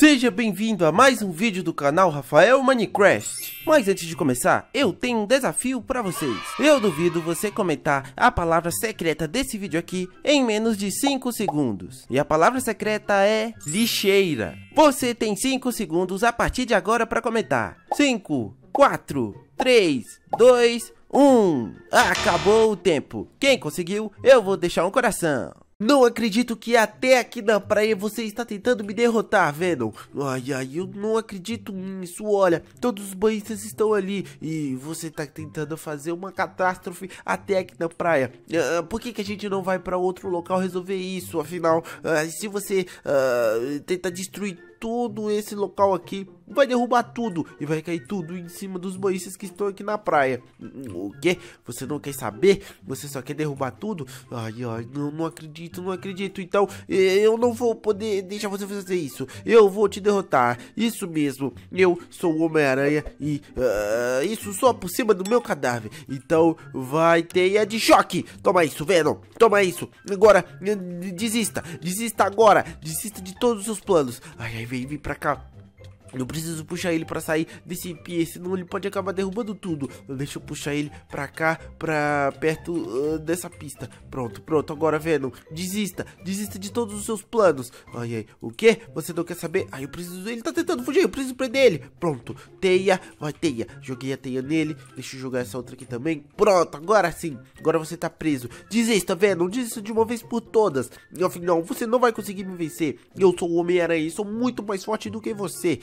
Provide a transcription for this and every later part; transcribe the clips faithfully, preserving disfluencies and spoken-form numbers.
Seja bem-vindo a mais um vídeo do canal Rafael Minecraft. Mas antes de começar, eu tenho um desafio pra vocês. Eu duvido você comentar a palavra secreta desse vídeo aqui em menos de cinco segundos. E a palavra secreta é lixeira. Você tem cinco segundos a partir de agora pra comentar. cinco, quatro, três, dois, um. Acabou o tempo. Quem conseguiu, eu vou deixar um coração. Não acredito que até aqui na praia você está tentando me derrotar, Venom. Ai, ai, eu não acredito nisso. Olha, todos os banhistas estão ali e você está tentando fazer uma catástrofe até aqui na praia. Uh, por que que a gente não vai para outro local resolver isso? Afinal, uh, se você uh, tenta destruir todo esse local aqui, vai derrubar tudo e vai cair tudo em cima dos banhistas que estão aqui na praia. O quê? Você não quer saber? Você só quer derrubar tudo? Ai, ai, não, não acredito, não acredito. Então, eu não vou poder deixar você fazer isso. Eu vou te derrotar. Isso mesmo, eu sou o Homem-Aranha e uh, isso só por cima do meu cadáver. Então, vai teia de choque. Toma isso, Venom. Toma isso. Agora, desista. Desista agora. Desista de todos os seus planos. Ai, ai, vem, vem pra cá. Eu preciso puxar ele pra sair desse pie, senão ele pode acabar derrubando tudo. Deixa eu puxar ele pra cá, pra perto uh, dessa pista. Pronto, pronto, agora Venom, desista, desista de todos os seus planos. Ai, ai, o quê? Você não quer saber? Ai, eu preciso, ele tá tentando fugir, eu preciso prender ele. Pronto, teia, vai teia. Joguei a teia nele, deixa eu jogar essa outra aqui também. Pronto, agora sim, agora você tá preso. Desista, Venom, desista de uma vez por todas. Afinal, você não vai conseguir me vencer. Eu sou o Homem-Aranha e sou muito mais forte do que você.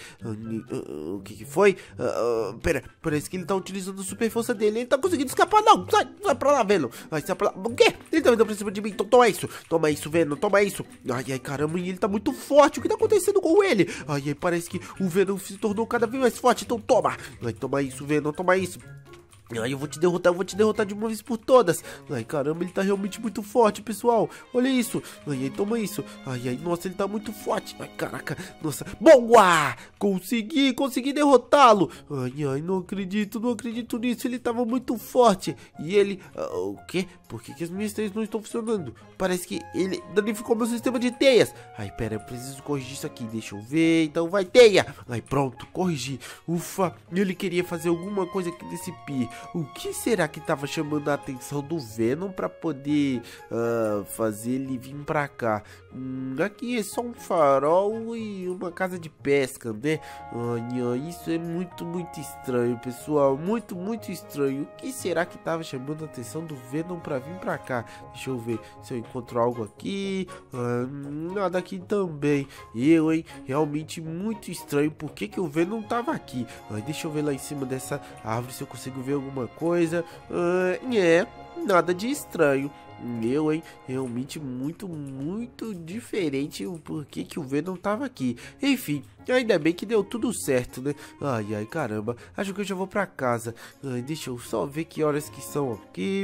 Uh, o que que foi? Uh, uh, pera, parece que ele tá utilizando a super força dele. Ele tá conseguindo escapar, não. Sai, sai pra lá, Venom. Vai, sai pra lá. O quê? Ele tá vindo pra cima de mim. Então toma isso. Toma isso, Venom. Toma isso. Ai, ai, caramba. E ele tá muito forte. O que tá acontecendo com ele? Ai, ai, parece que o Venom se tornou cada vez mais forte. Então toma. Vai, toma isso, Venom. Toma isso. Ai, eu vou te derrotar, eu vou te derrotar de uma vez por todas. Ai, caramba, ele tá realmente muito forte, pessoal. Olha isso. Ai, ai, toma isso. Ai, ai, nossa, ele tá muito forte. Ai, caraca, nossa. Boa! Consegui, consegui derrotá-lo. Ai, ai, não acredito, não acredito nisso. Ele tava muito forte. E ele... Uh, o quê? Por que que as minhas teias não estão funcionando? Parece que ele danificou meu sistema de teias. Ai, pera, eu preciso corrigir isso aqui. Deixa eu ver. Então vai, teia. Ai, pronto, corrigi. Ufa, ele queria fazer alguma coisa aqui desse pi. O que será que estava chamando a atenção do Venom para poder uh, fazer ele vir pra cá? Hum, aqui é só um farol e uma casa de pesca, né? Ai, ai, isso é muito, muito estranho, pessoal. Muito, muito estranho. O que será que estava chamando a atenção do Venom para vir pra cá? Deixa eu ver se eu encontro algo aqui. Ah, nada aqui também. Eu, hein? Realmente muito estranho. Por que que o Venom tava aqui? Ai, deixa eu ver lá em cima dessa árvore se eu consigo ver alguma coisa. Uh, é, nada de estranho. Eu, hein, realmente muito, muito diferente o porquê que o Venom tava aqui. Enfim, ainda bem que deu tudo certo, né? Ai, ai, caramba, acho que eu já vou pra casa. Ai, deixa eu só ver que horas que são aqui.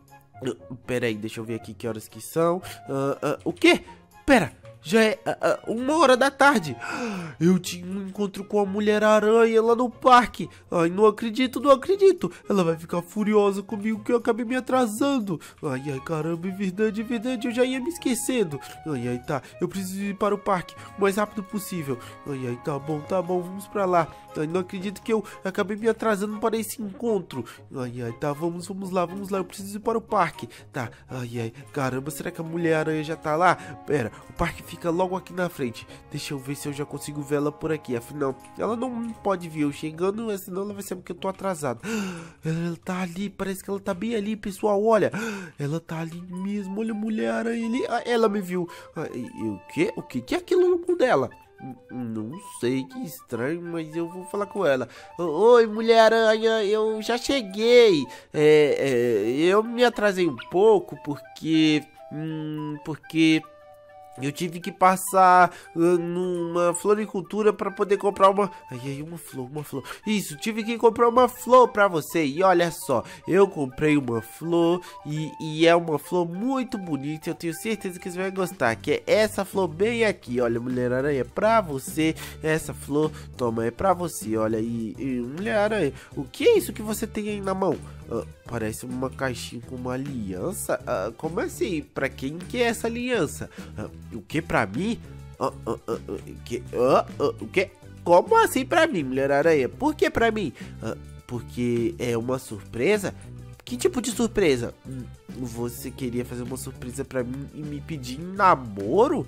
Uh, pera aí, deixa eu ver aqui que horas que são. Uh, uh, o quê? Pera! Já é uh, uh, uma hora da tarde. Eu tinha um encontro com a Mulher-Aranha lá no parque. Ai, não acredito, não acredito. Ela vai ficar furiosa comigo que eu acabei me atrasando. Ai, ai, caramba, é verdade, é verdade. Eu já ia me esquecendo. Ai, ai, tá. Eu preciso ir para o parque o mais rápido possível. Ai, ai, tá bom, tá bom. Vamos pra lá. Ai, não acredito que eu acabei me atrasando para esse encontro. Ai, ai, tá. Vamos, vamos lá, vamos lá. Eu preciso ir para o parque. Tá. Ai, ai, caramba. Será que a Mulher-Aranha já tá lá? Pera, o parque fica Fica logo aqui na frente. Deixa eu ver se eu já consigo ver ela por aqui. Afinal, ela não pode vir eu chegando, senão ela vai saber que eu tô atrasado. Ela tá ali, parece que ela tá bem ali, pessoal. Olha, ela tá ali mesmo. Olha a Mulher-Aranha ali. Ah, ela me viu. Ah, e, e, o quê? O que que é aquilo no cu dela? Não sei, que estranho, mas eu vou falar com ela. Oi, Mulher-Aranha, eu já cheguei. É, é, eu me atrasei um pouco porque... Hum, porque... Eu tive que passar uh, numa floricultura para poder comprar uma... Ai, ai, uma flor, uma flor. Isso, tive que comprar uma flor para você. E olha só, eu comprei uma flor e, e é uma flor muito bonita. Eu tenho certeza que você vai gostar. Que é essa flor bem aqui. Olha, Mulher-Aranha, é pra você. Essa flor, toma, é pra você. Olha aí, Mulher-Aranha, o que é isso que você tem aí na mão? Uh, parece uma caixinha com uma aliança. Uh, como assim? Pra quem que é essa aliança? Uh, o que pra mim? ah, ah, ah, que, ah, ah, o quê? Como assim pra mim, Mulher-Aranha? Por que pra mim? Ah, porque é uma surpresa? Que tipo de surpresa? Hum, você queria fazer uma surpresa pra mim e me pedir em namoro?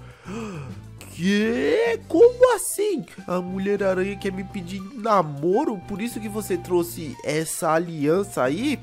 Que? Como assim? A Mulher-Aranha quer me pedir em namoro? Por isso que você trouxe essa aliança aí?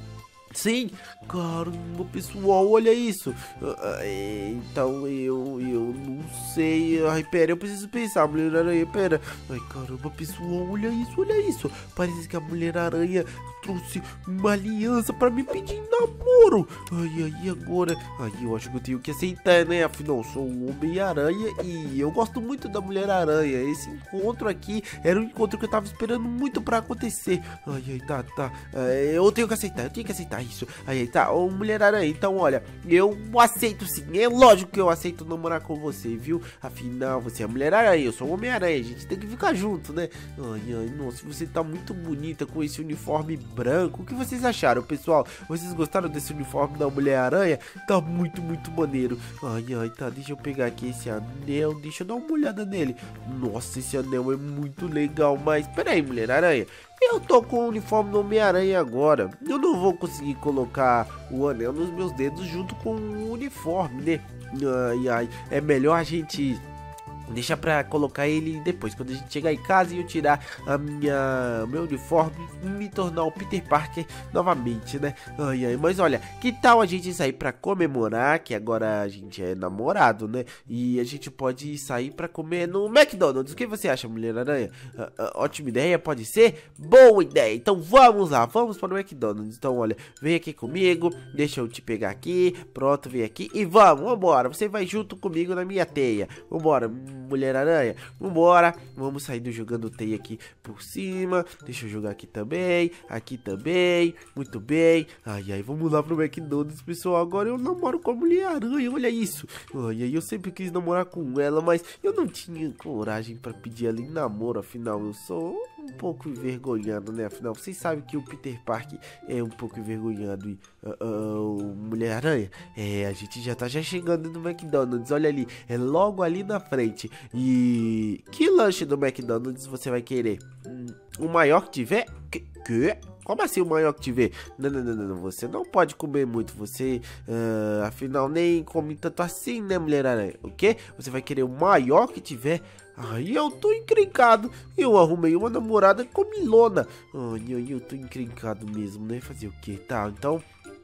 Sim, caramba, pessoal, olha isso. Ah, então eu, eu não sei. Ai, pera, eu preciso pensar, Mulher-Aranha, pera. Ai, caramba, pessoal, olha isso, olha isso. Parece que a Mulher-Aranha trouxe uma aliança pra me pedir em namoro. Ai, ai, agora? Ai, eu acho que eu tenho que aceitar, né? Afinal, eu sou um Homem-Aranha e eu gosto muito da Mulher-Aranha. Esse encontro aqui era um encontro que eu tava esperando muito pra acontecer. Ai, ai, tá, tá. É, eu tenho que aceitar, eu tenho que aceitar isso. Aí, tá, ô Mulher-Aranha, então olha, eu aceito sim, é lógico que eu aceito namorar com você, viu? Afinal, você é Mulher-Aranha, eu sou Homem-Aranha, a gente tem que ficar junto, né? Ai, ai, nossa, você tá muito bonita com esse uniforme branco. O que vocês acharam, pessoal? Vocês gostaram desse uniforme da Mulher-Aranha? Tá muito, muito maneiro. Ai, ai, tá, deixa eu pegar aqui esse anel, deixa eu dar uma olhada nele. Nossa, esse anel é muito legal, mas peraí, Mulher-Aranha, eu tô com o uniforme do Homem-Aranha agora. Eu não vou conseguir colocar o anel nos meus dedos junto com o uniforme, né? Ai, ai, é melhor a gente deixa pra colocar ele depois, quando a gente chegar em casa e eu tirar a minha, meu uniforme e me tornar o Peter Parker novamente, né? Ai, ai, mas olha, que tal a gente sair pra comemorar que agora a gente é namorado, né? E a gente pode sair pra comer no McDonald's. O que você acha, Mulher-Aranha? Ah, ah, ótima ideia, pode ser? Boa ideia! Então vamos lá, vamos para o McDonald's. Então olha, vem aqui comigo, deixa eu te pegar aqui, pronto, vem aqui e vamos, vambora. Você vai junto comigo na minha teia. Vambora, Mulher-Aranha, vambora. Vamos sair do jogando teia aqui por cima. Deixa eu jogar aqui também, aqui também. Muito bem. Ai, ai, vamos lá pro McDonald's, pessoal. Agora eu namoro com a Mulher-Aranha, olha isso. Ai, ai, eu sempre quis namorar com ela, mas eu não tinha coragem pra pedir ela em namoro. Afinal, eu sou um pouco envergonhado, né? Afinal, vocês sabem que o Peter Parker é um pouco envergonhado. E uh, uh, Mulher-Aranha, é, a gente já tá já chegando no McDonald's. Olha ali, é logo ali na frente. E que lanche do McDonald's você vai querer? Hum, o maior que tiver? Que? que? Como assim o maior que tiver? Não, não, não, não, você não pode comer muito. Você, uh, afinal, nem come tanto assim, né, Mulher-Aranha? O quê? Você vai querer o maior que tiver? Ai, eu tô encrencado. Eu arrumei uma namorada comilona. Ai, eu tô encrencado mesmo, né? Fazer o quê? Tá, então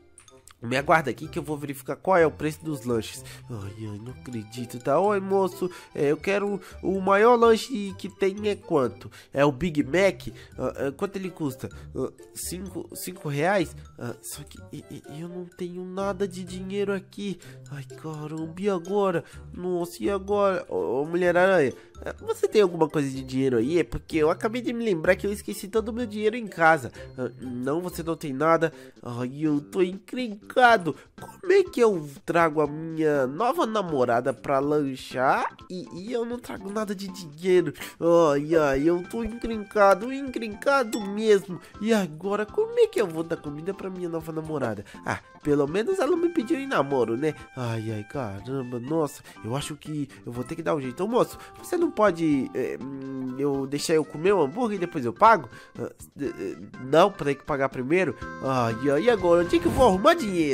me aguarda aqui que eu vou verificar qual é o preço dos lanches. Ai, ai, não acredito, tá? Oi, moço, é, eu quero o maior lanche que tem é quanto? É o Big Mac? Uh, uh, quanto ele custa? Uh, cinco, cinco reais? Uh, só que e, e, eu não tenho nada de dinheiro aqui. Ai, caramba, e agora? Nossa, e agora? Ô, ô Mulher-Aranha, uh, você tem alguma coisa de dinheiro aí? É porque eu acabei de me lembrar que eu esqueci todo o meu dinheiro em casa. Uh, não, você não tem nada? Ai, eu tô encrencado. Como é que eu trago a minha nova namorada pra lanchar e, e eu não trago nada de dinheiro? Ai, ai, eu tô encrencado, encrencado mesmo. E agora, como é que eu vou dar comida pra minha nova namorada? Ah, pelo menos ela me pediu em namoro, né? Ai, ai, caramba, nossa, eu acho que eu vou ter que dar um jeito. Ô, moço, você não pode é, eu deixar eu comer o hambúrguer e depois eu pago? Ah, não, pra ter que pagar primeiro? Ai, ai, e agora? Onde é que eu vou arrumar dinheiro?